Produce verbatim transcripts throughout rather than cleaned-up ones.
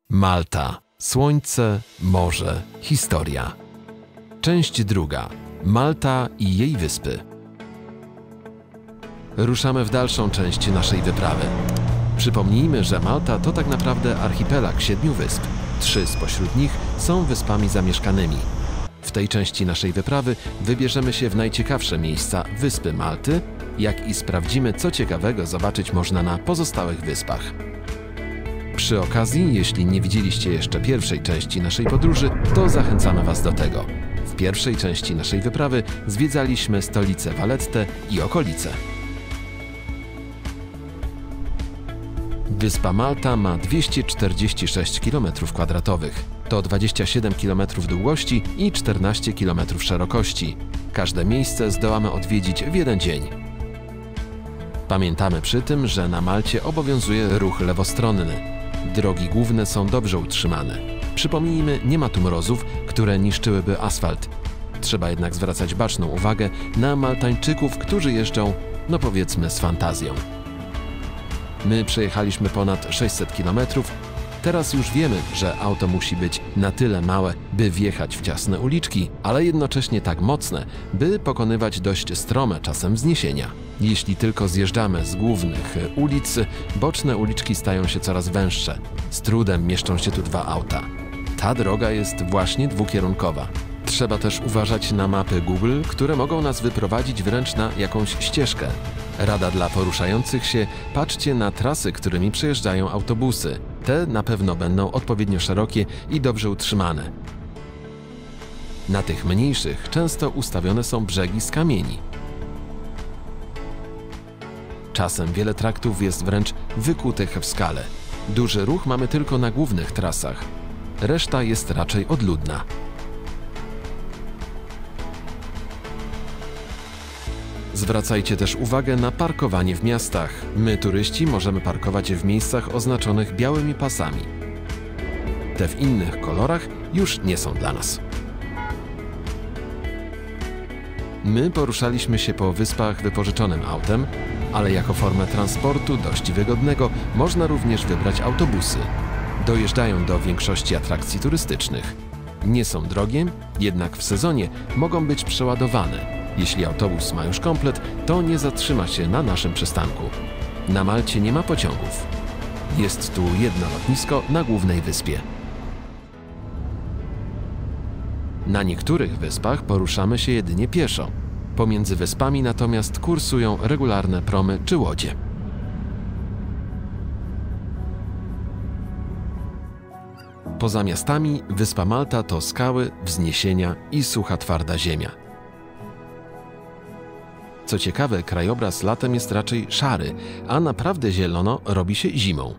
Malta. Słońce, morze, historia. Część druga. Malta i jej wyspy. Ruszamy w dalszą część naszej wyprawy. Przypomnijmy, że Malta to tak naprawdę archipelag siedmiu wysp. Trzy spośród nich są wyspami zamieszkanymi. W tej części naszej wyprawy wybierzemy się w najciekawsze miejsca wyspy Malty, jak i sprawdzimy, co ciekawego zobaczyć można na pozostałych wyspach. Przy okazji, jeśli nie widzieliście jeszcze pierwszej części naszej podróży, to zachęcamy Was do tego. W pierwszej części naszej wyprawy zwiedzaliśmy stolicę Vallettę i okolice. Wyspa Malta ma dwieście czterdzieści sześć kilometrów kwadratowych. To dwadzieścia siedem kilometrów długości i czternaście kilometrów szerokości. Każde miejsce zdołamy odwiedzić w jeden dzień. Pamiętamy przy tym, że na Malcie obowiązuje ruch lewostronny. Drogi główne są dobrze utrzymane. Przypomnijmy, nie ma tu mrozów, które niszczyłyby asfalt. Trzeba jednak zwracać baczną uwagę na Maltańczyków, którzy jeżdżą, no powiedzmy, z fantazją. My przejechaliśmy ponad sześćset kilometrów. Teraz już wiemy, że auto musi być na tyle małe, by wjechać w ciasne uliczki, ale jednocześnie tak mocne, by pokonywać dość strome czasem wzniesienia. Jeśli tylko zjeżdżamy z głównych ulic, boczne uliczki stają się coraz węższe. Z trudem mieszczą się tu dwa auta. Ta droga jest właśnie dwukierunkowa. Trzeba też uważać na mapy Google, które mogą nas wyprowadzić wręcz na jakąś ścieżkę. Rada dla poruszających się: patrzcie na trasy, którymi przejeżdżają autobusy. Te na pewno będą odpowiednio szerokie i dobrze utrzymane. Na tych mniejszych często ustawione są brzegi z kamieni. Czasem wiele traktów jest wręcz wykutych w skale. Duży ruch mamy tylko na głównych trasach. Reszta jest raczej odludna. Zwracajcie też uwagę na parkowanie w miastach. My, turyści, możemy parkować w miejscach oznaczonych białymi pasami. Te w innych kolorach już nie są dla nas. My poruszaliśmy się po wyspach wypożyczonym autem, ale jako formę transportu dość wygodnego można również wybrać autobusy. Dojeżdżają do większości atrakcji turystycznych. Nie są drogie, jednak w sezonie mogą być przeładowane. Jeśli autobus ma już komplet, to nie zatrzyma się na naszym przystanku. Na Malcie nie ma pociągów. Jest tu jedno lotnisko na głównej wyspie. Na niektórych wyspach poruszamy się jedynie pieszo. Pomiędzy wyspami natomiast kursują regularne promy czy łodzie. Poza miastami wyspa Malta to skały, wzniesienia i sucha, twarda ziemia. Co ciekawe, krajobraz latem jest raczej szary, a naprawdę zielono robi się zimą.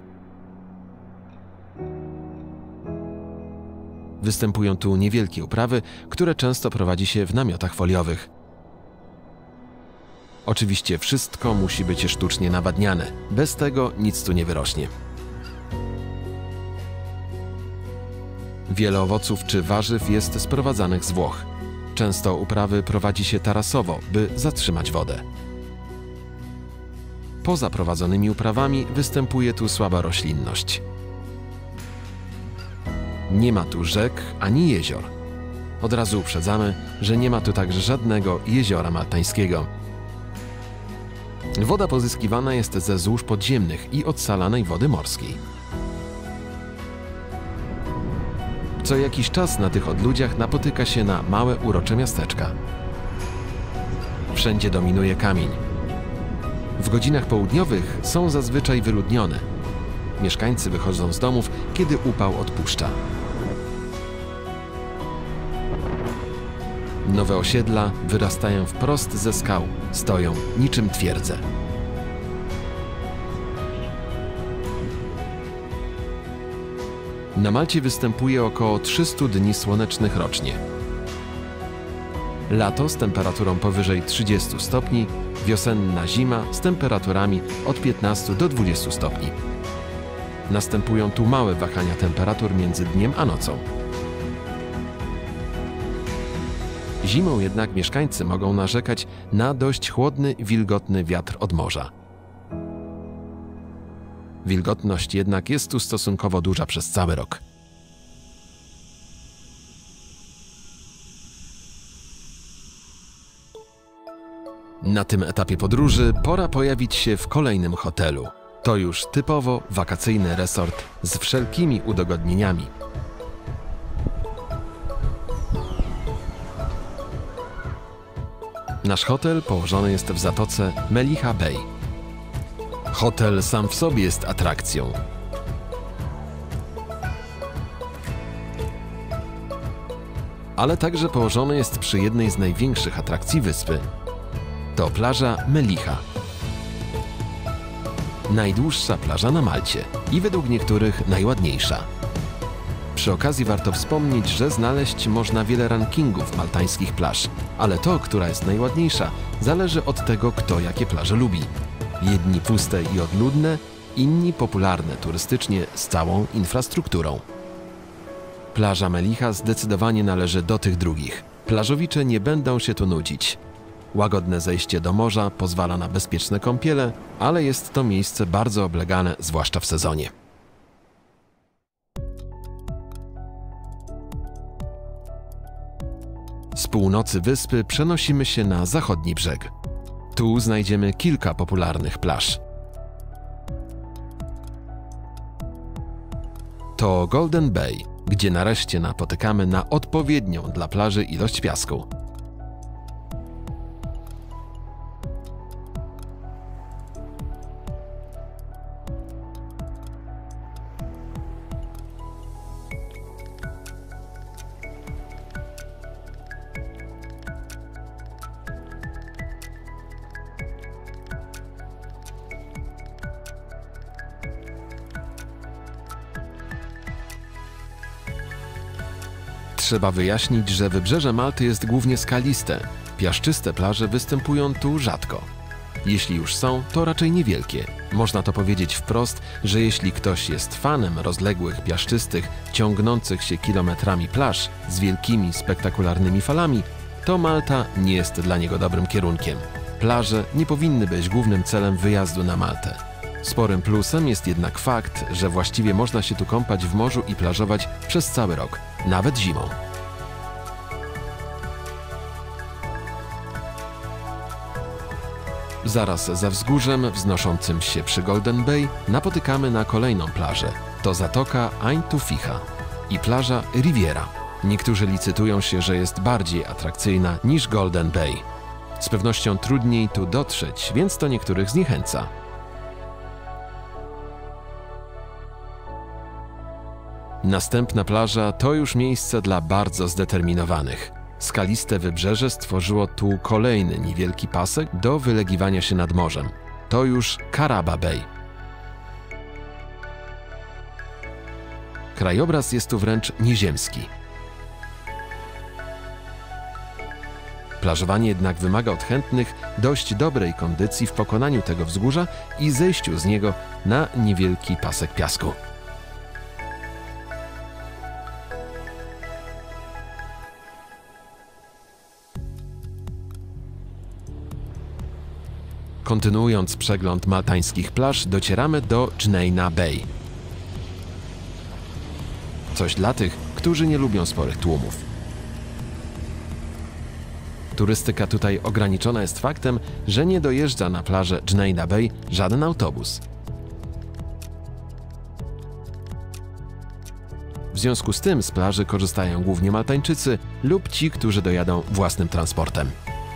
Występują tu niewielkie uprawy, które często prowadzi się w namiotach foliowych. Oczywiście wszystko musi być sztucznie nawadniane. Bez tego nic tu nie wyrośnie. Wiele owoców czy warzyw jest sprowadzanych z Włoch. Często uprawy prowadzi się tarasowo, by zatrzymać wodę. Poza prowadzonymi uprawami występuje tu słaba roślinność. Nie ma tu rzek ani jezior. Od razu uprzedzamy, że nie ma tu także żadnego jeziora maltańskiego. Woda pozyskiwana jest ze złóż podziemnych i odsalanej wody morskiej. Co jakiś czas na tych odludziach napotyka się na małe, urocze miasteczka. Wszędzie dominuje kamień. W godzinach południowych są zazwyczaj wyludnione. Mieszkańcy wychodzą z domów, kiedy upał odpuszcza. Nowe osiedla wyrastają wprost ze skał, stoją niczym twierdze. Na Malcie występuje około trzystu dni słonecznych rocznie. Lato z temperaturą powyżej trzydziestu stopni, wiosenna zima z temperaturami od piętnastu do dwudziestu stopni. Następują tu małe wahania temperatur między dniem a nocą. Zimą jednak mieszkańcy mogą narzekać na dość chłodny, wilgotny wiatr od morza. Wilgotność jednak jest tu stosunkowo duża przez cały rok. Na tym etapie podróży pora pojawić się w kolejnym hotelu. To już typowo wakacyjny resort z wszelkimi udogodnieniami. Nasz hotel położony jest w zatoce Mellicha Bay. Hotel sam w sobie jest atrakcją. Ale także położony jest przy jednej z największych atrakcji wyspy. To plaża Mellicha. Najdłuższa plaża na Malcie i według niektórych najładniejsza. Przy okazji warto wspomnieć, że znaleźć można wiele rankingów maltańskich plaż, ale to, która jest najładniejsza, zależy od tego, kto jakie plaże lubi. Jedni puste i odludne, inni popularne turystycznie z całą infrastrukturą. Plaża Mellicha zdecydowanie należy do tych drugich. Plażowicze nie będą się tu nudzić. Łagodne zejście do morza pozwala na bezpieczne kąpiele, ale jest to miejsce bardzo oblegane, zwłaszcza w sezonie. Z północy wyspy przenosimy się na zachodni brzeg. Tu znajdziemy kilka popularnych plaż. To Golden Bay, gdzie nareszcie napotykamy na odpowiednią dla plaży ilość piasku. Trzeba wyjaśnić, że wybrzeże Malty jest głównie skaliste. Piaszczyste plaże występują tu rzadko. Jeśli już są, to raczej niewielkie. Można to powiedzieć wprost, że jeśli ktoś jest fanem rozległych, piaszczystych, ciągnących się kilometrami plaż z wielkimi, spektakularnymi falami, to Malta nie jest dla niego dobrym kierunkiem. Plaże nie powinny być głównym celem wyjazdu na Maltę. Sporym plusem jest jednak fakt, że właściwie można się tu kąpać w morzu i plażować przez cały rok, nawet zimą. Zaraz za wzgórzem wznoszącym się przy Golden Bay napotykamy na kolejną plażę. To zatoka Ain Touficha i plaża Riviera. Niektórzy licytują się, że jest bardziej atrakcyjna niż Golden Bay. Z pewnością trudniej tu dotrzeć, więc to niektórych zniechęca. Następna plaża to już miejsce dla bardzo zdeterminowanych. Skaliste wybrzeże stworzyło tu kolejny niewielki pasek do wylegiwania się nad morzem. To już Caraba Bay. Krajobraz jest tu wręcz nieziemski. Plażowanie jednak wymaga od chętnych dość dobrej kondycji w pokonaniu tego wzgórza i zejściu z niego na niewielki pasek piasku. Kontynuując przegląd maltańskich plaż, docieramy do Jnejna Bay. Coś dla tych, którzy nie lubią sporych tłumów. Turystyka tutaj ograniczona jest faktem, że nie dojeżdża na plażę Jnejna Bay żaden autobus. W związku z tym z plaży korzystają głównie Maltańczycy lub ci, którzy dojadą własnym transportem.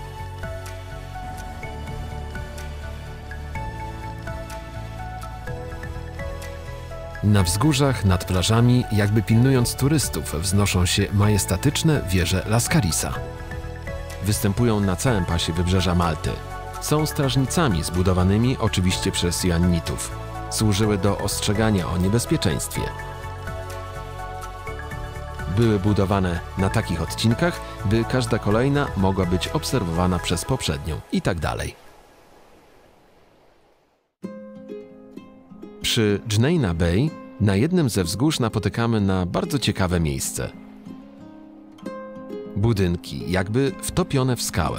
Na wzgórzach nad plażami, jakby pilnując turystów, wznoszą się majestatyczne wieże Lascarisa. Występują na całym pasie wybrzeża Malty. Są strażnicami zbudowanymi oczywiście przez Joannitów. Służyły do ostrzegania o niebezpieczeństwie. Były budowane na takich odcinkach, by każda kolejna mogła być obserwowana przez poprzednią i tak dalej. Przy Jnejna Bay na jednym ze wzgórz napotykamy na bardzo ciekawe miejsce. Budynki jakby wtopione w skałę.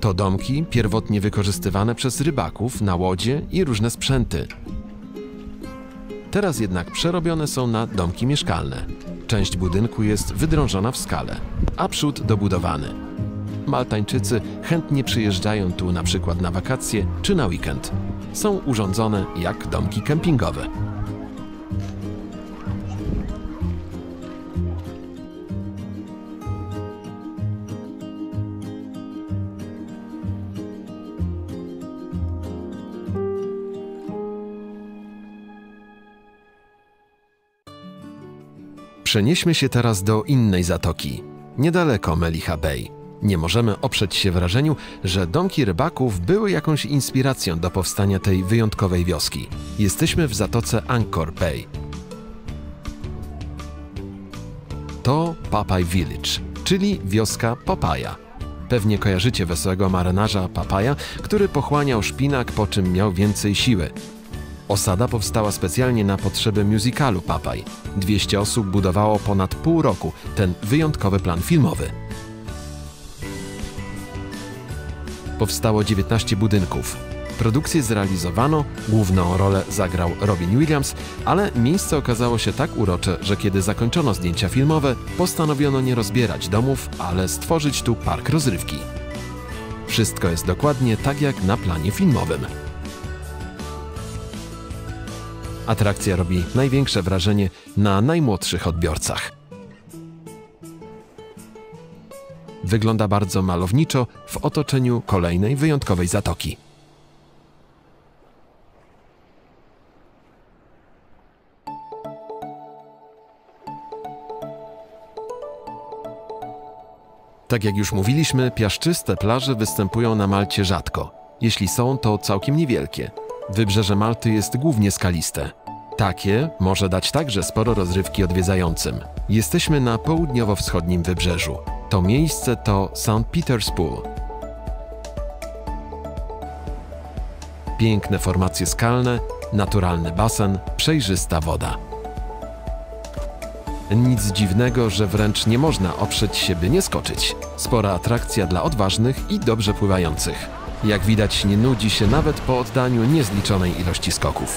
To domki pierwotnie wykorzystywane przez rybaków na łodzie i różne sprzęty. Teraz jednak przerobione są na domki mieszkalne. Część budynku jest wydrążona w skale, a przód dobudowany. Maltańczycy chętnie przyjeżdżają tu na przykład na wakacje czy na weekend. Są urządzone jak domki kempingowe. Przenieśmy się teraz do innej zatoki, niedaleko Mellicha Bay. Nie możemy oprzeć się wrażeniu, że domki rybaków były jakąś inspiracją do powstania tej wyjątkowej wioski. Jesteśmy w zatoce Anchor Bay. To Popeye Village, czyli wioska Popeja. Pewnie kojarzycie wesołego marynarza Popeya, który pochłaniał szpinak, po czym miał więcej siły. Osada powstała specjalnie na potrzeby musicalu Popeye. dwieście osób budowało ponad pół roku ten wyjątkowy plan filmowy. Powstało dziewiętnaście budynków. Produkcję zrealizowano, główną rolę zagrał Robin Williams, ale miejsce okazało się tak urocze, że kiedy zakończono zdjęcia filmowe, postanowiono nie rozbierać domów, ale stworzyć tu park rozrywki. Wszystko jest dokładnie tak jak na planie filmowym. Atrakcja robi największe wrażenie na najmłodszych odbiorcach. Wygląda bardzo malowniczo w otoczeniu kolejnej wyjątkowej zatoki. Tak jak już mówiliśmy, piaszczyste plaże występują na Malcie rzadko. Jeśli są, to całkiem niewielkie. Wybrzeże Malty jest głównie skaliste. Takie może dać także sporo rozrywki odwiedzającym. Jesteśmy na południowo-wschodnim wybrzeżu. To miejsce to Saint Peter's Pool. Piękne formacje skalne, naturalny basen, przejrzysta woda. Nic dziwnego, że wręcz nie można oprzeć się, by nie skoczyć. Spora atrakcja dla odważnych i dobrze pływających. Jak widać, nie nudzi się nawet po oddaniu niezliczonej ilości skoków.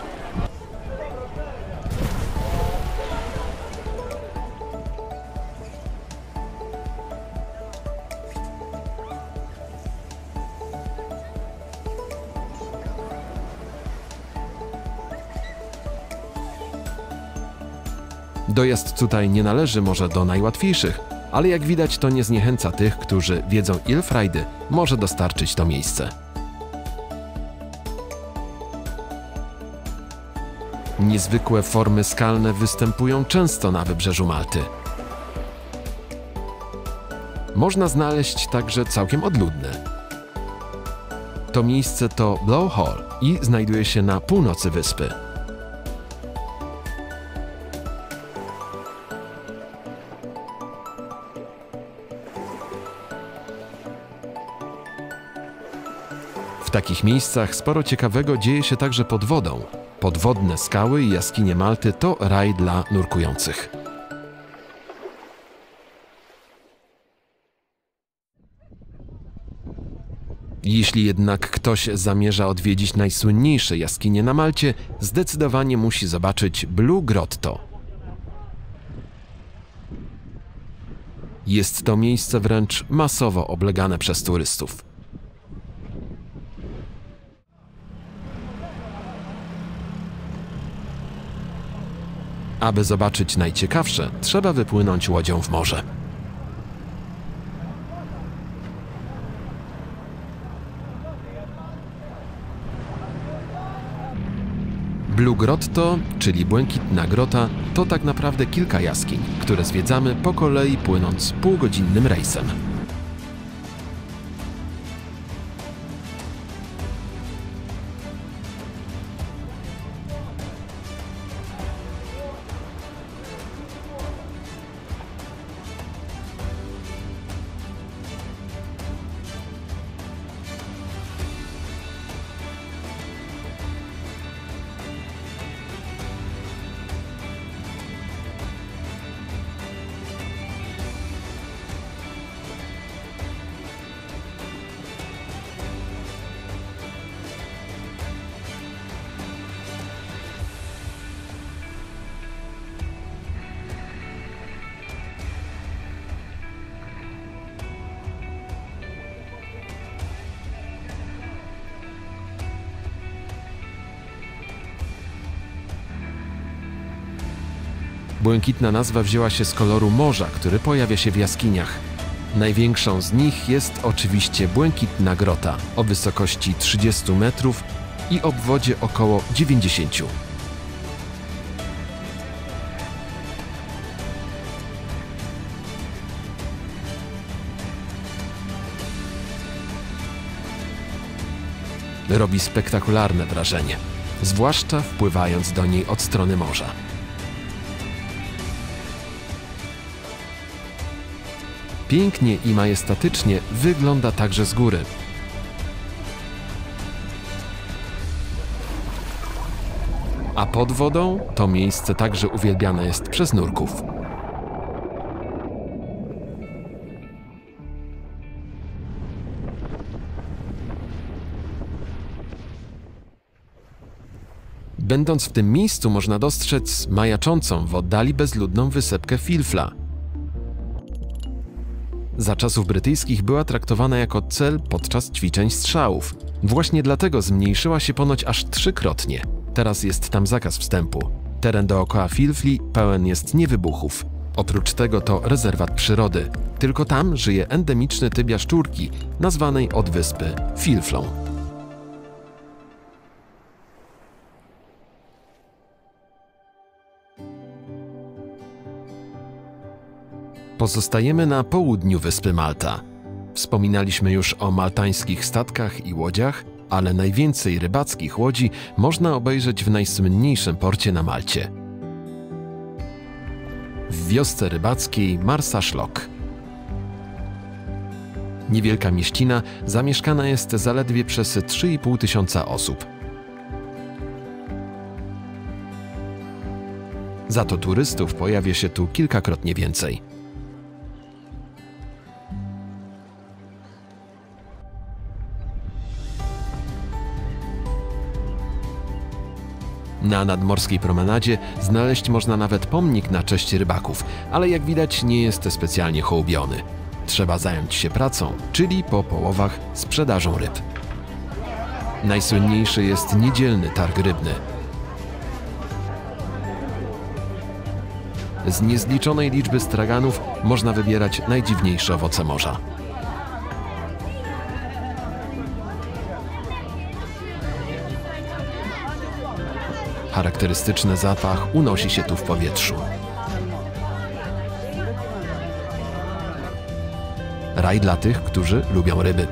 Dojazd tutaj nie należy może do najłatwiejszych, ale jak widać, to nie zniechęca tych, którzy wiedzą, ile frajdy może dostarczyć to miejsce. Niezwykłe formy skalne występują często na wybrzeżu Malty. Można znaleźć także całkiem odludne. To miejsce to Blow Hole i znajduje się na północy wyspy. W takich miejscach sporo ciekawego dzieje się także pod wodą. Podwodne skały i jaskinie Malty to raj dla nurkujących. Jeśli jednak ktoś zamierza odwiedzić najsłynniejsze jaskinie na Malcie, zdecydowanie musi zobaczyć Blue Grotto. Jest to miejsce wręcz masowo oblegane przez turystów. Aby zobaczyć najciekawsze, trzeba wypłynąć łodzią w morze. Blue Grotto, czyli Błękitna Grota, to tak naprawdę kilka jaskiń, które zwiedzamy po kolei płynąc półgodzinnym rejsem. Błękitna nazwa wzięła się z koloru morza, który pojawia się w jaskiniach. Największą z nich jest oczywiście Błękitna Grota o wysokości trzydziestu metrów i obwodzie około dziewięćdziesięciu. Robi spektakularne wrażenie, zwłaszcza wpływając do niej od strony morza. Pięknie i majestatycznie wygląda także z góry. A pod wodą to miejsce także uwielbiane jest przez nurków. Będąc w tym miejscu można dostrzec majaczącą w oddali bezludną wysepkę Filfla. Za czasów brytyjskich była traktowana jako cel podczas ćwiczeń strzałów. Właśnie dlatego zmniejszyła się ponoć aż trzykrotnie. Teraz jest tam zakaz wstępu. Teren dookoła Filfli pełen jest niewybuchów. Oprócz tego to rezerwat przyrody. Tylko tam żyje endemiczny typ jaszczurki, nazwanej od wyspy Filflą. Pozostajemy na południu wyspy Malta. Wspominaliśmy już o maltańskich statkach i łodziach, ale najwięcej rybackich łodzi można obejrzeć w najsłynniejszym porcie na Malcie. W wiosce rybackiej Marsa-Szlok. Niewielka mieścina zamieszkana jest zaledwie przez trzy i pół tysiąca osób. Za to turystów pojawia się tu kilkakrotnie więcej. Na nadmorskiej promenadzie znaleźć można nawet pomnik na cześć rybaków, ale jak widać nie jest specjalnie hołubiony. Trzeba zająć się pracą, czyli po połowach sprzedażą ryb. Najsłynniejszy jest niedzielny targ rybny. Z niezliczonej liczby straganów można wybierać najdziwniejsze owoce morza. Charakterystyczny zapach unosi się tu w powietrzu. Raj dla tych, którzy lubią ryby.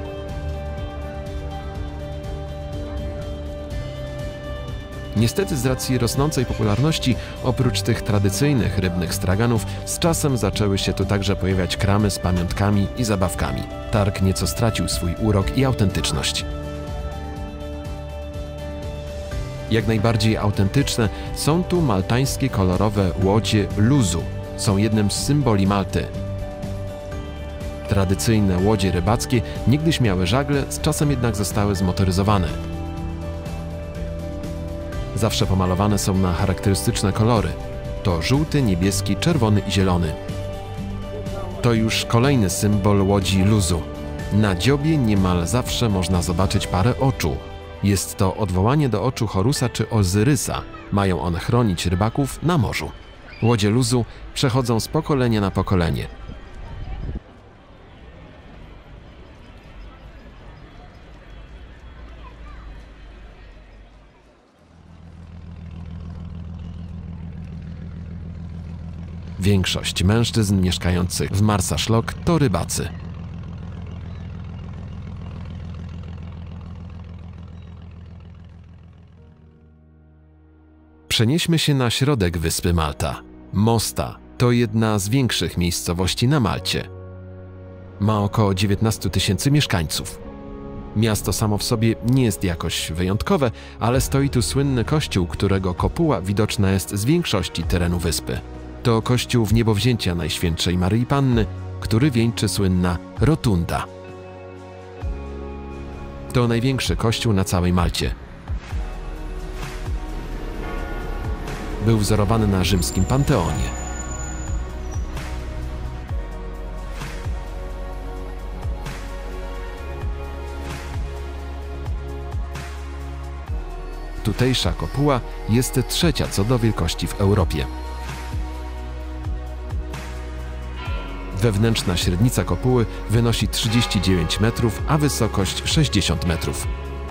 Niestety z racji rosnącej popularności, oprócz tych tradycyjnych rybnych straganów, z czasem zaczęły się tu także pojawiać kramy z pamiątkami i zabawkami. Targ nieco stracił swój urok i autentyczność. Jak najbardziej autentyczne są tu maltańskie kolorowe łodzie luzu. Są jednym z symboli Malty. Tradycyjne łodzie rybackie niegdyś miały żagle, z czasem jednak zostały zmotoryzowane. Zawsze pomalowane są na charakterystyczne kolory. To żółty, niebieski, czerwony i zielony. To już kolejny symbol łodzi luzu. Na dziobie niemal zawsze można zobaczyć parę oczu. Jest to odwołanie do oczu Horusa czy Ozyrysa. Mają one chronić rybaków na morzu. Łodzie luzu przechodzą z pokolenia na pokolenie. Większość mężczyzn mieszkających w Marsa-Szlok to rybacy. Przenieśmy się na środek wyspy Malta. Mosta to jedna z większych miejscowości na Malcie. Ma około dziewiętnaście tysięcy mieszkańców. Miasto samo w sobie nie jest jakoś wyjątkowe, ale stoi tu słynny kościół, którego kopuła widoczna jest z większości terenu wyspy. To kościół Wniebowzięcia Najświętszej Maryi Panny, który wieńczy słynna rotunda. To największy kościół na całej Malcie. Był wzorowany na rzymskim Panteonie. Tutejsza kopuła jest trzecia co do wielkości w Europie. Wewnętrzna średnica kopuły wynosi trzydzieści dziewięć metrów, a wysokość sześćdziesiąt metrów.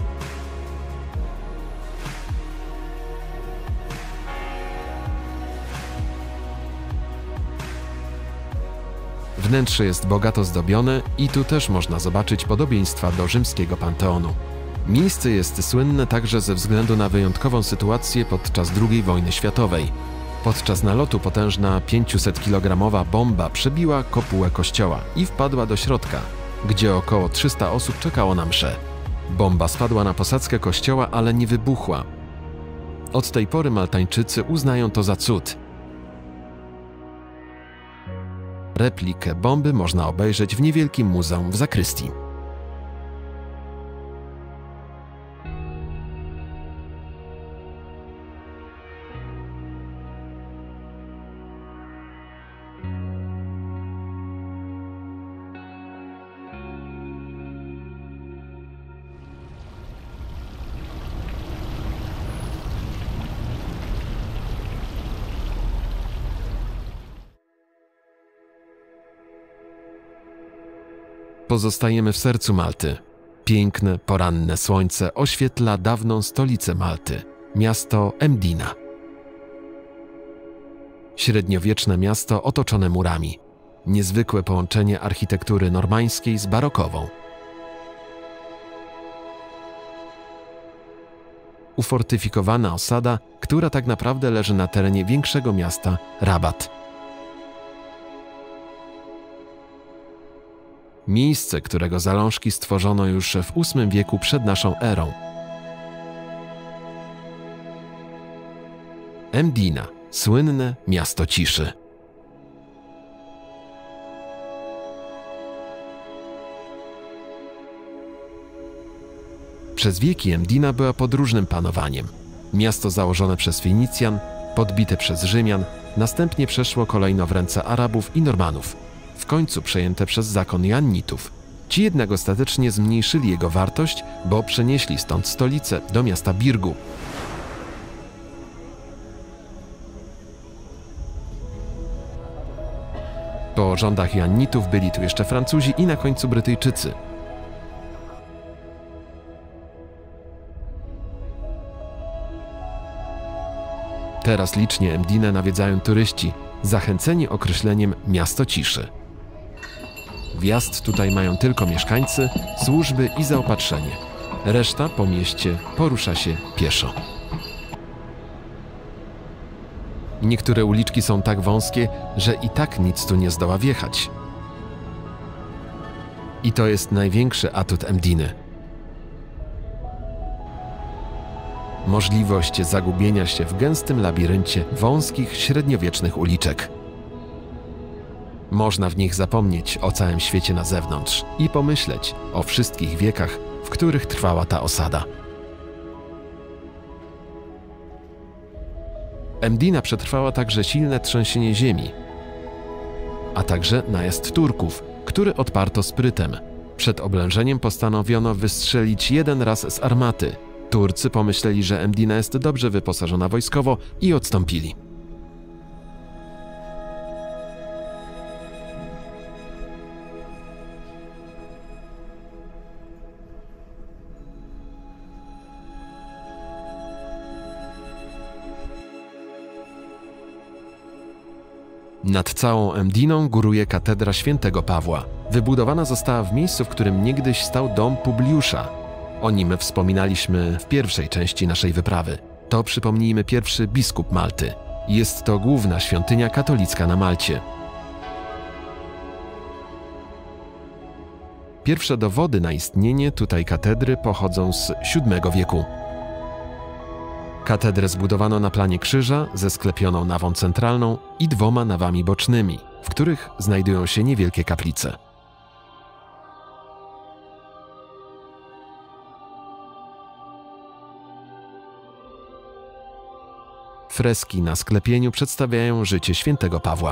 Wnętrze jest bogato zdobione i tu też można zobaczyć podobieństwa do rzymskiego Panteonu. Miejsce jest słynne także ze względu na wyjątkową sytuację podczas drugiej wojny światowej. Podczas nalotu potężna pięciusetkilogramowa bomba przebiła kopułę kościoła i wpadła do środka, gdzie około trzysta osób czekało na mszę. Bomba spadła na posadzkę kościoła, ale nie wybuchła. Od tej pory Maltańczycy uznają to za cud. Replikę bomby można obejrzeć w niewielkim muzeum w zakrystii. Pozostajemy w sercu Malty. Piękne, poranne słońce oświetla dawną stolicę Malty, miasto Mdina. Średniowieczne miasto otoczone murami. Niezwykłe połączenie architektury normańskiej z barokową. Ufortyfikowana osada, która tak naprawdę leży na terenie większego miasta Rabat. Miejsce, którego zalążki stworzono już w ósmym wieku przed naszą erą. Mdina, słynne miasto ciszy. Przez wieki Mdina była podróżnym panowaniem. Miasto założone przez Fenicjan, podbite przez Rzymian, następnie przeszło kolejno w ręce Arabów i Normanów. W końcu przejęte przez zakon Joannitów. Ci jednak ostatecznie zmniejszyli jego wartość, bo przenieśli stąd stolicę do miasta Birgu. Po rządach Joannitów byli tu jeszcze Francuzi i na końcu Brytyjczycy. Teraz licznie Mdinę nawiedzają turyści, zachęceni określeniem miasto ciszy. Wjazd tutaj mają tylko mieszkańcy, służby i zaopatrzenie. Reszta po mieście porusza się pieszo. Niektóre uliczki są tak wąskie, że i tak nic tu nie zdoła wjechać. I to jest największy atut Mdiny. Możliwość zagubienia się w gęstym labiryncie wąskich, średniowiecznych uliczek. Można w nich zapomnieć o całym świecie na zewnątrz i pomyśleć o wszystkich wiekach, w których trwała ta osada. Mdina przetrwała także silne trzęsienie ziemi, a także najazd Turków, który odparto sprytem. Przed oblężeniem postanowiono wystrzelić jeden raz z armaty. Turcy pomyśleli, że Mdina jest dobrze wyposażona wojskowo i odstąpili. Nad całą Mdiną góruje katedra świętego Pawła. Wybudowana została w miejscu, w którym niegdyś stał dom Publiusza. O nim wspominaliśmy w pierwszej części naszej wyprawy. To, przypomnijmy, pierwszy biskup Malty. Jest to główna świątynia katolicka na Malcie. Pierwsze dowody na istnienie tutaj katedry pochodzą z siódmego wieku. Katedrę zbudowano na planie krzyża ze sklepioną nawą centralną i dwoma nawami bocznymi, w których znajdują się niewielkie kaplice. Freski na sklepieniu przedstawiają życie świętego Pawła.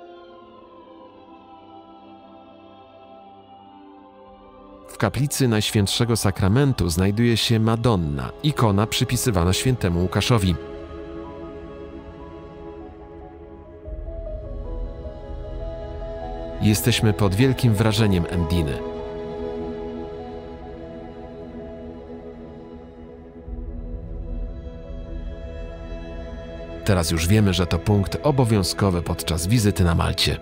W kaplicy Najświętszego Sakramentu znajduje się Madonna, ikona przypisywana świętemu Łukaszowi. Jesteśmy pod wielkim wrażeniem Mdiny. Teraz już wiemy, że to punkt obowiązkowy podczas wizyty na Malcie.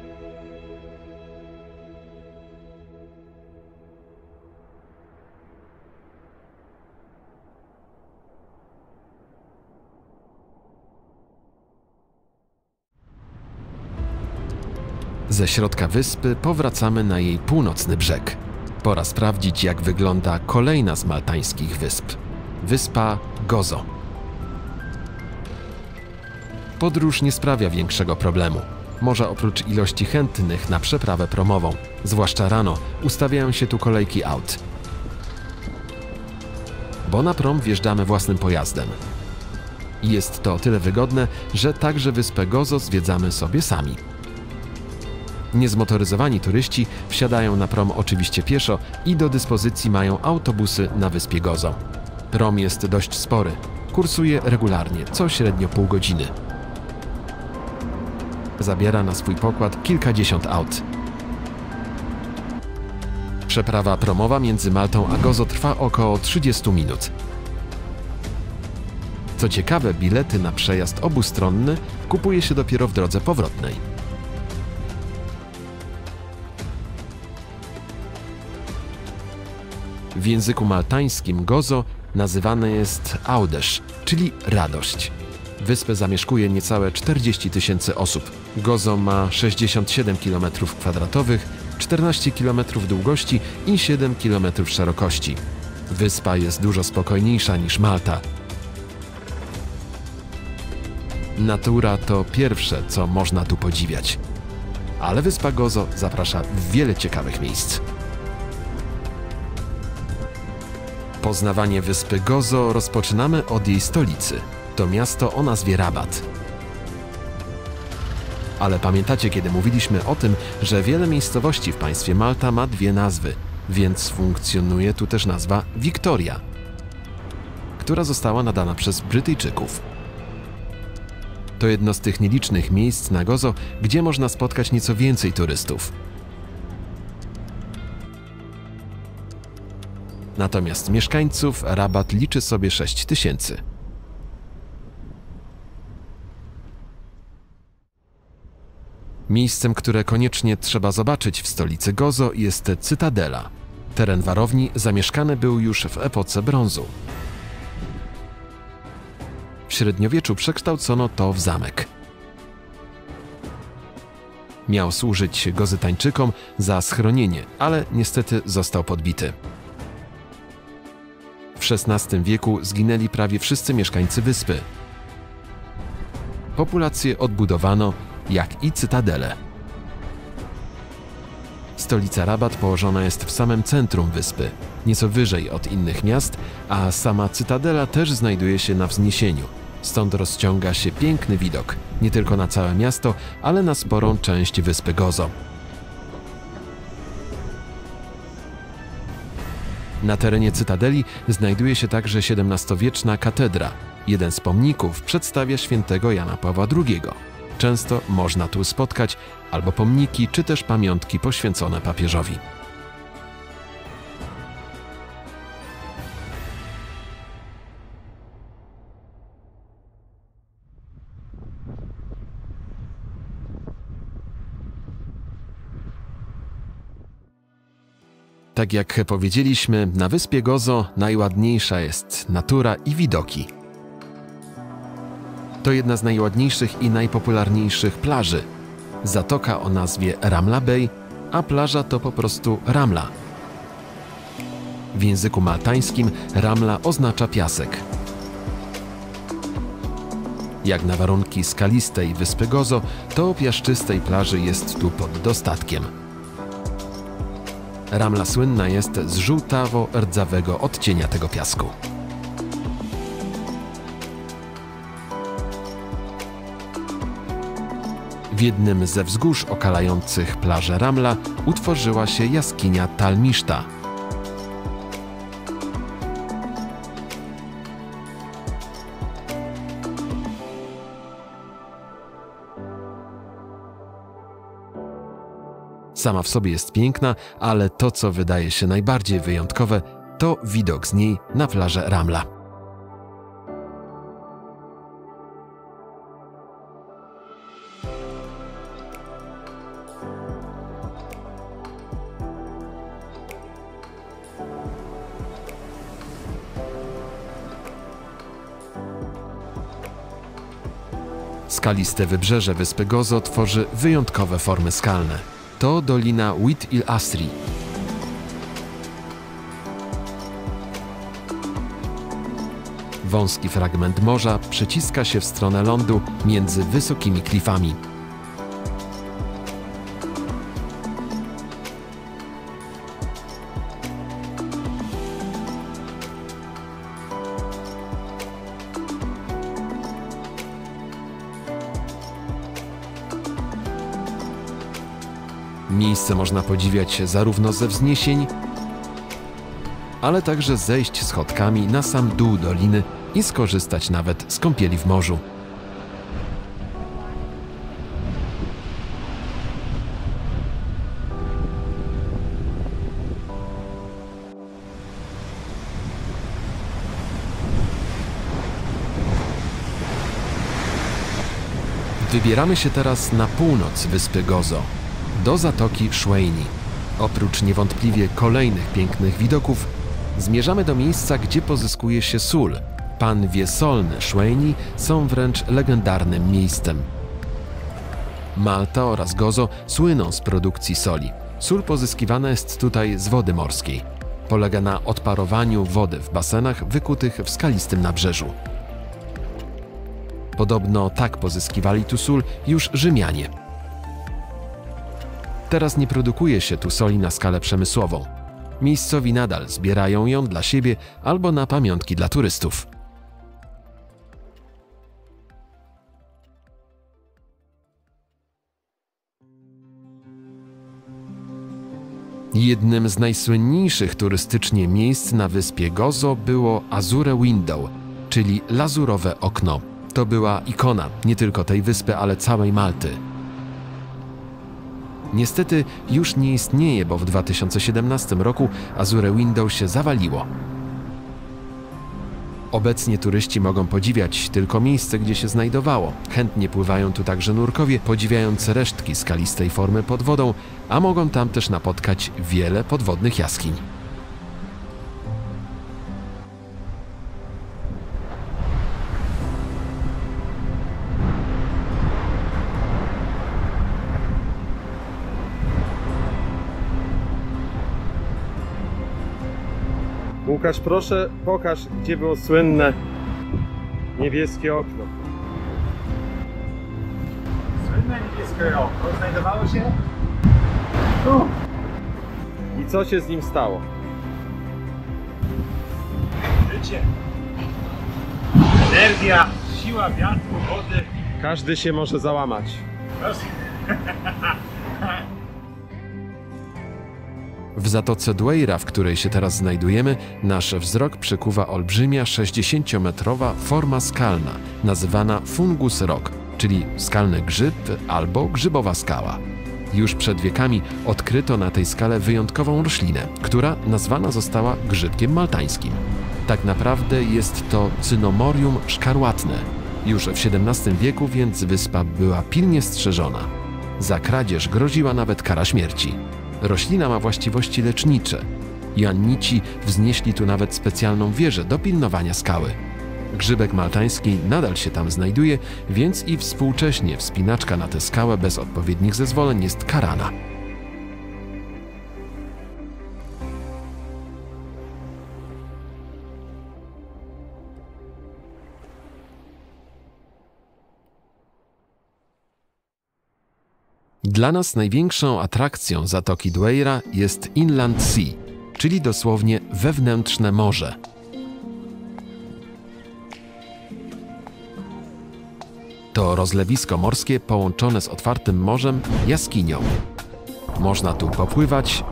Ze środka wyspy powracamy na jej północny brzeg. Pora sprawdzić, jak wygląda kolejna z maltańskich wysp – wyspa Gozo. Podróż nie sprawia większego problemu. Morza oprócz ilości chętnych na przeprawę promową, zwłaszcza rano, ustawiają się tu kolejki aut. Bo na prom wjeżdżamy własnym pojazdem. Jest to o tyle wygodne, że także wyspę Gozo zwiedzamy sobie sami. Niezmotoryzowani turyści wsiadają na prom oczywiście pieszo i do dyspozycji mają autobusy na wyspie Gozo. Prom jest dość spory, kursuje regularnie, co średnio pół godziny. Zabiera na swój pokład kilkadziesiąt aut. Przeprawa promowa między Maltą a Gozo trwa około trzydzieści minut. Co ciekawe, bilety na przejazd obustronny kupuje się dopiero w drodze powrotnej. W języku maltańskim Gozo nazywane jest Audesz, czyli radość. Wyspę zamieszkuje niecałe czterdzieści tysięcy osób. Gozo ma sześćdziesiąt siedem kilometrów kwadratowych, czternaście kilometrów długości i siedem kilometrów szerokości. Wyspa jest dużo spokojniejsza niż Malta. Natura to pierwsze, co można tu podziwiać. Ale wyspa Gozo zaprasza w wiele ciekawych miejsc. Poznawanie wyspy Gozo rozpoczynamy od jej stolicy. To miasto o nazwie Rabat. Ale pamiętacie, kiedy mówiliśmy o tym, że wiele miejscowości w państwie Malta ma dwie nazwy, więc funkcjonuje tu też nazwa Victoria, która została nadana przez Brytyjczyków. To jedno z tych nielicznych miejsc na Gozo, gdzie można spotkać nieco więcej turystów. Natomiast mieszkańców Rabat liczy sobie sześć tysięcy. Miejscem, które koniecznie trzeba zobaczyć w stolicy Gozo, jest Cytadela. Teren warowni zamieszkany był już w epoce brązu. W średniowieczu przekształcono to w zamek. Miał służyć Gozytańczykom za schronienie, ale niestety został podbity. W szesnastym wieku zginęli prawie wszyscy mieszkańcy wyspy. Populację odbudowano, jak i cytadelę. Stolica Rabat położona jest w samym centrum wyspy, nieco wyżej od innych miast, a sama cytadela też znajduje się na wzniesieniu. Stąd rozciąga się piękny widok, nie tylko na całe miasto, ale na sporą część wyspy Gozo. Na terenie cytadeli znajduje się także siedemnastowieczna katedra. Jeden z pomników przedstawia świętego Jana Pawła drugiego. Często można tu spotkać albo pomniki, czy też pamiątki poświęcone papieżowi. Tak jak powiedzieliśmy, na wyspie Gozo najładniejsza jest natura i widoki. To jedna z najładniejszych i najpopularniejszych plaży. Zatoka o nazwie Ramla Bay, a plaża to po prostu Ramla. W języku maltańskim Ramla oznacza piasek. Jak na warunki skalistej wyspy Gozo, to piaszczystej plaży jest tu pod dostatkiem. Ramla słynna jest z żółtawo-rdzawego odcienia tego piasku. W jednym ze wzgórz okalających plażę Ramla utworzyła się jaskinia Tal Mishta. Sama w sobie jest piękna, ale to, co wydaje się najbardziej wyjątkowe, to widok z niej na plażę Ramla. Skaliste wybrzeże wyspy Gozo tworzy wyjątkowe formy skalne. To dolina Oued El Asri. Wąski fragment morza przeciska się w stronę lądu między wysokimi klifami. Miejsce można podziwiać zarówno ze wzniesień, ale także zejść schodkami na sam dół doliny i skorzystać nawet z kąpieli w morzu. Wybieramy się teraz na północ wyspy Gozo, do zatoki Choueini. Oprócz niewątpliwie kolejnych pięknych widoków, zmierzamy do miejsca, gdzie pozyskuje się sól. Panwie solne Choueini są wręcz legendarnym miejscem. Malta oraz Gozo słyną z produkcji soli. Sól pozyskiwana jest tutaj z wody morskiej. Polega na odparowaniu wody w basenach wykutych w skalistym nabrzeżu. Podobno tak pozyskiwali tu sól już Rzymianie. Teraz nie produkuje się tu soli na skalę przemysłową. Miejscowi nadal zbierają ją dla siebie albo na pamiątki dla turystów. Jednym z najsłynniejszych turystycznie miejsc na wyspie Gozo było Azure Window, czyli lazurowe okno. To była ikona nie tylko tej wyspy, ale całej Malty. Niestety już nie istnieje, bo w dwa tysiące siedemnastym roku Azure Window się zawaliło. Obecnie turyści mogą podziwiać tylko miejsce, gdzie się znajdowało. Chętnie pływają tu także nurkowie, podziwiając resztki skalistej formy pod wodą, a mogą tam też napotkać wiele podwodnych jaskiń. Łukasz, proszę, pokaż, gdzie było słynne niebieskie okno. Słynne niebieskie okno znajdowało się tu. I co się z nim stało? Życie, energia, siła wiatru, wody. Każdy się może załamać. W zatoce Doueira, w której się teraz znajdujemy, nasz wzrok przykuwa olbrzymia sześćdziesięciometrowa forma skalna, nazywana Fungus Rock, czyli skalny grzyb albo grzybowa skała. Już przed wiekami odkryto na tej skale wyjątkową roślinę, która nazwana została grzybkiem maltańskim. Tak naprawdę jest to Cynomorium szkarłatne. Już w siedemnastym wieku więc wyspa była pilnie strzeżona. Za kradzież groziła nawet kara śmierci. Roślina ma właściwości lecznicze. Joannici wznieśli tu nawet specjalną wieżę do pilnowania skały. Grzybek maltański nadal się tam znajduje, więc i współcześnie wspinaczka na tę skałę bez odpowiednich zezwoleń jest karana. Dla nas największą atrakcją zatoki Doueira jest Inland Sea, czyli dosłownie wewnętrzne morze. To rozlewisko morskie połączone z otwartym morzem jaskinią. Można tu popływać,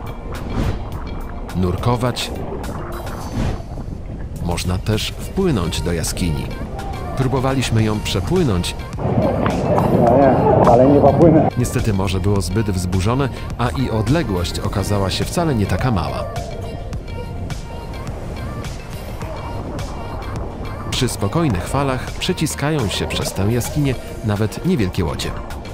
nurkować, można też wpłynąć do jaskini. Próbowaliśmy ją przepłynąć. No nie, ale nie popłynę. Niestety morze było zbyt wzburzone, a i odległość okazała się wcale nie taka mała. Przy spokojnych falach przeciskają się przez tę jaskinię nawet niewielkie łodzie.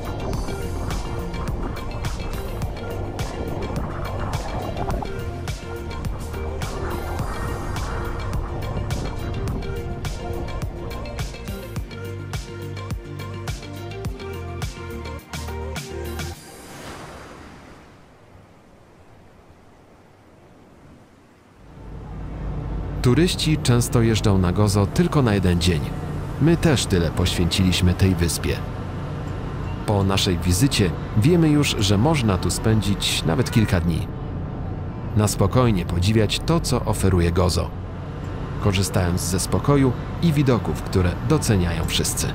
Turyści często jeżdżą na Gozo tylko na jeden dzień. My też tyle poświęciliśmy tej wyspie. Po naszej wizycie wiemy już, że można tu spędzić nawet kilka dni. Na spokojnie podziwiać to, co oferuje Gozo, korzystając ze spokoju i widoków, które doceniają wszyscy.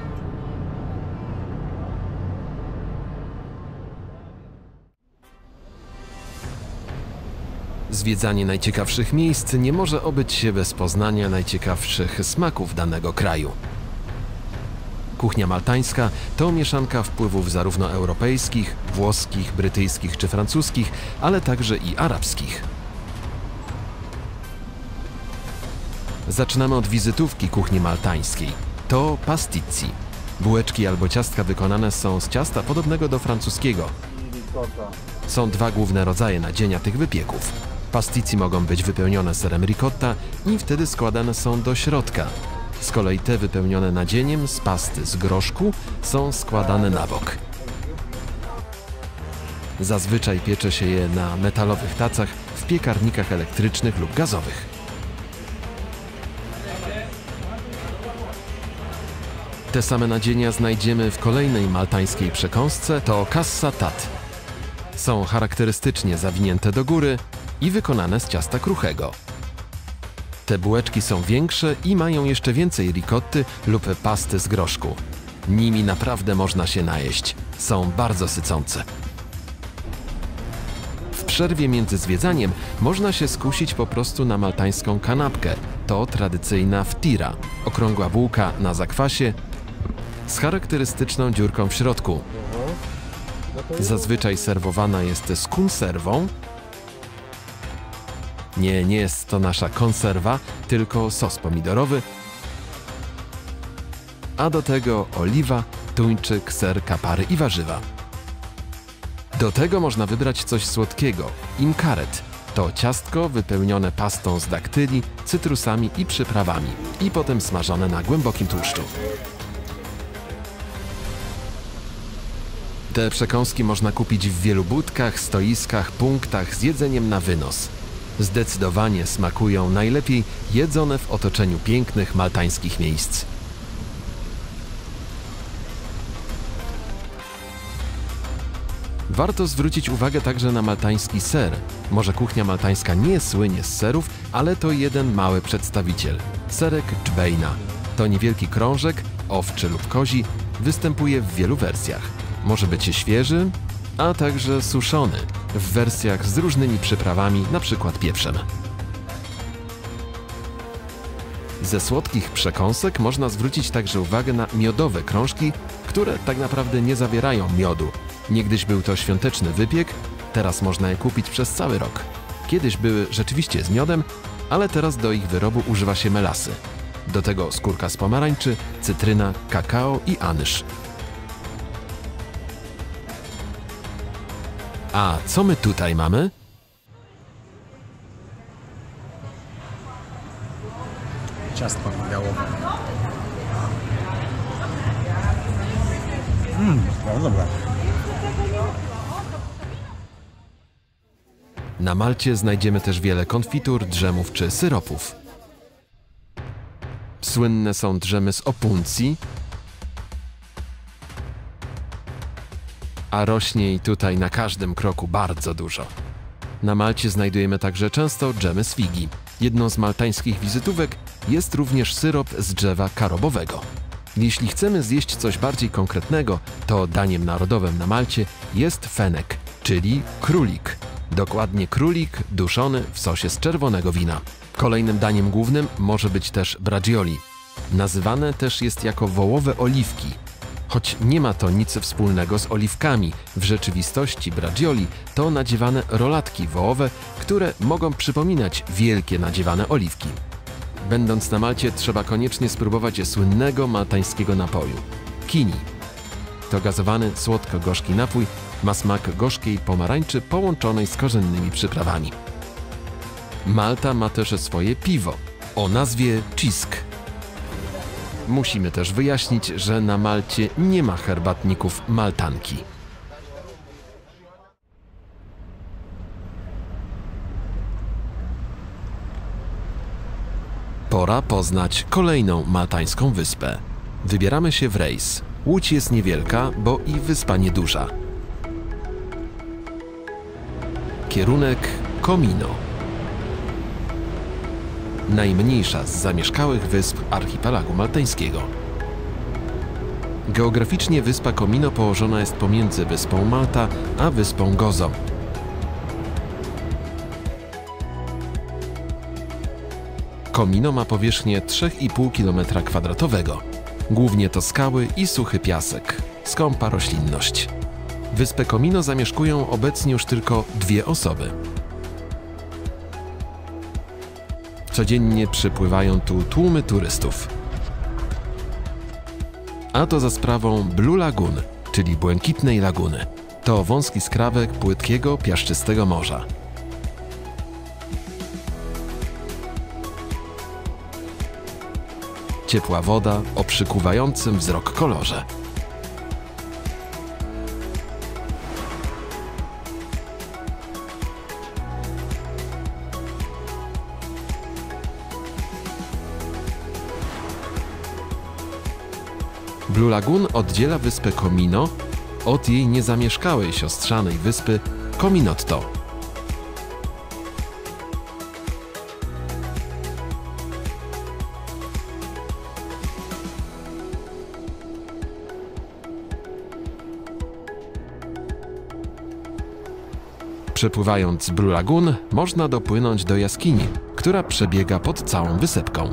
Zwiedzanie najciekawszych miejsc nie może obyć się bez poznania najciekawszych smaków danego kraju. Kuchnia maltańska to mieszanka wpływów zarówno europejskich, włoskich, brytyjskich czy francuskich, ale także i arabskich. Zaczynamy od wizytówki kuchni maltańskiej. To pasticci. Bułeczki albo ciastka wykonane są z ciasta podobnego do francuskiego. Są dwa główne rodzaje nadzienia tych wypieków. Pasticci mogą być wypełnione serem ricotta i wtedy składane są do środka. Z kolei te wypełnione nadzieniem z pasty z groszku są składane na bok. Zazwyczaj piecze się je na metalowych tacach w piekarnikach elektrycznych lub gazowych. Te same nadzienia znajdziemy w kolejnej maltańskiej przekąsce, to kassa tat. Są charakterystycznie zawinięte do góry i wykonane z ciasta kruchego. Te bułeczki są większe i mają jeszcze więcej ricotty lub pasty z groszku. Nimi naprawdę można się najeść. Są bardzo sycące. W przerwie między zwiedzaniem można się skusić po prostu na maltańską kanapkę. To tradycyjna ftira, okrągła bułka na zakwasie z charakterystyczną dziurką w środku. Zazwyczaj serwowana jest z konserwą. Nie, nie jest to nasza konserwa, tylko sos pomidorowy, a do tego oliwa, tuńczyk, ser, kapary i warzywa. Do tego można wybrać coś słodkiego, imkaret. To ciastko wypełnione pastą z daktyli, cytrusami i przyprawami i potem smażone na głębokim tłuszczu. Te przekąski można kupić w wielu budkach, stoiskach, punktach z jedzeniem na wynos. Zdecydowanie smakują najlepiej jedzone w otoczeniu pięknych maltańskich miejsc. Warto zwrócić uwagę także na maltański ser. Może kuchnia maltańska nie słynie z serów, ale to jeden mały przedstawiciel. Serek dżbejna. To niewielki krążek, owczy lub kozi, występuje w wielu wersjach. Może być świeży, a także suszony, w wersjach z różnymi przyprawami, np. pieprzem. Ze słodkich przekąsek można zwrócić także uwagę na miodowe krążki, które tak naprawdę nie zawierają miodu. Niegdyś był to świąteczny wypiek, teraz można je kupić przez cały rok. Kiedyś były rzeczywiście z miodem, ale teraz do ich wyrobu używa się melasy. Do tego skórka z pomarańczy, cytryna, kakao i anyż. A co my tutaj mamy? Ciastko białowe. Mmm, bardzo dobre. Na Malcie znajdziemy też wiele konfitur, drzemów czy syropów. Słynne są drzemy z opuncji, a rośnie jej tutaj na każdym kroku bardzo dużo. Na Malcie znajdujemy także często dżemy z figi. Jedną z maltańskich wizytówek jest również syrop z drzewa karobowego. Jeśli chcemy zjeść coś bardziej konkretnego, to daniem narodowym na Malcie jest fenek, czyli królik. Dokładnie królik duszony w sosie z czerwonego wina. Kolejnym daniem głównym może być też bracioli. Nazywane też jest jako wołowe oliwki. Choć nie ma to nic wspólnego z oliwkami, w rzeczywistości bracioli to nadziewane rolatki wołowe, które mogą przypominać wielkie nadziewane oliwki. Będąc na Malcie, trzeba koniecznie spróbować słynnego maltańskiego napoju – kini. To gazowany, słodko-gorzki napój, ma smak gorzkiej pomarańczy połączonej z korzennymi przyprawami. Malta ma też swoje piwo o nazwie Cisk. Musimy też wyjaśnić, że na Malcie nie ma herbatników maltanki. Pora poznać kolejną maltańską wyspę. Wybieramy się w rejs. Łódź jest niewielka, bo i wyspa nieduża. Kierunek Comino. Najmniejsza z zamieszkałych wysp archipelagu maltańskiego. Geograficznie wyspa Comino położona jest pomiędzy wyspą Malta a wyspą Gozo. Comino ma powierzchnię trzy i pół kilometra kwadratowego. Głównie to skały i suchy piasek, skąpa roślinność. Wyspę Comino zamieszkują obecnie już tylko dwie osoby. Codziennie przypływają tu tłumy turystów. A to za sprawą Blue Lagoon, czyli Błękitnej Laguny. To wąski skrawek płytkiego, piaszczystego morza. Ciepła woda o przykuwającym wzrok kolorze. Blue Lagoon oddziela wyspę Comino od jej niezamieszkałej siostrzanej wyspy Cominotto. Przepływając Blue Lagoon można dopłynąć do jaskini, która przebiega pod całą wysepką.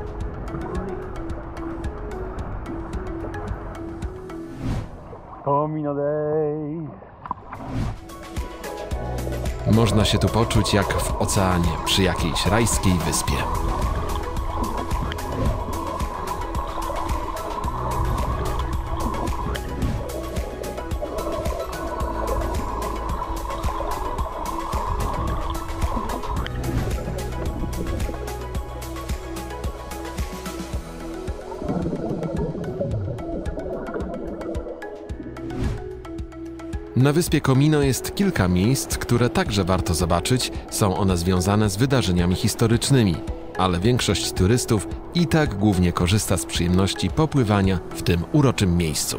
Comino Day. Można się tu poczuć jak w oceanie przy jakiejś rajskiej wyspie. Na wyspie Comino jest kilka miejsc, które także warto zobaczyć, są one związane z wydarzeniami historycznymi, ale większość turystów i tak głównie korzysta z przyjemności popływania w tym uroczym miejscu.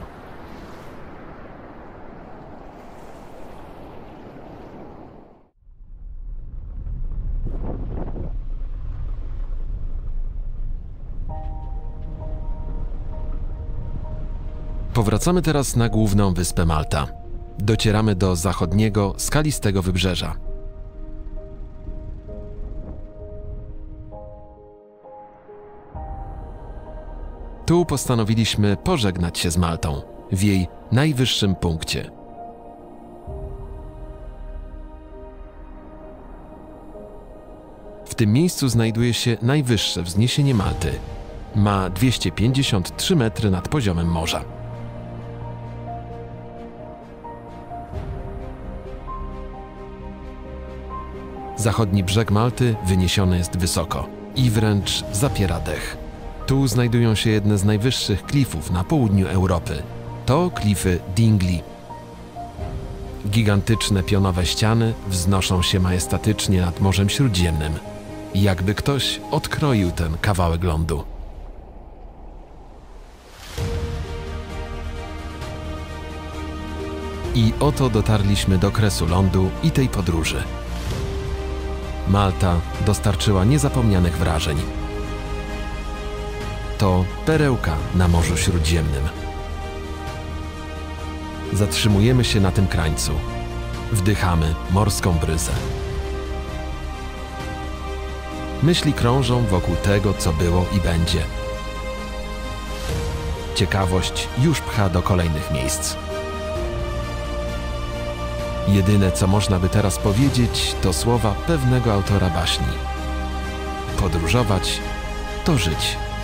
Powracamy teraz na główną wyspę Malta. Docieramy do zachodniego, skalistego wybrzeża. Tu postanowiliśmy pożegnać się z Maltą, w jej najwyższym punkcie. W tym miejscu znajduje się najwyższe wzniesienie Malty. Ma dwieście pięćdziesiąt trzy metry nad poziomem morza. Zachodni brzeg Malty wyniesiony jest wysoko i wręcz zapiera dech. Tu znajdują się jedne z najwyższych klifów na południu Europy. To klify Dingley. Gigantyczne pionowe ściany wznoszą się majestatycznie nad Morzem Śródziemnym. Jakby ktoś odkroił ten kawałek lądu. I oto dotarliśmy do kresu lądu i tej podróży. Malta dostarczyła niezapomnianych wrażeń. To perełka na Morzu Śródziemnym. Zatrzymujemy się na tym krańcu. Wdychamy morską bryzę. Myśli krążą wokół tego, co było i będzie. Ciekawość już pcha do kolejnych miejsc. Jedyne, co można by teraz powiedzieć, to słowa pewnego autora baśni. Podróżować to żyć.